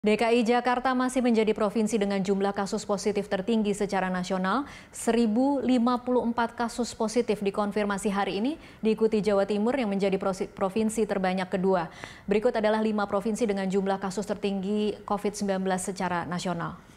DKI Jakarta masih menjadi provinsi dengan jumlah kasus positif tertinggi secara nasional. 1.054 kasus positif dikonfirmasi hari ini, diikuti Jawa Timur yang menjadi provinsi terbanyak kedua. Berikut adalah 5 provinsi dengan jumlah kasus tertinggi COVID-19 secara nasional.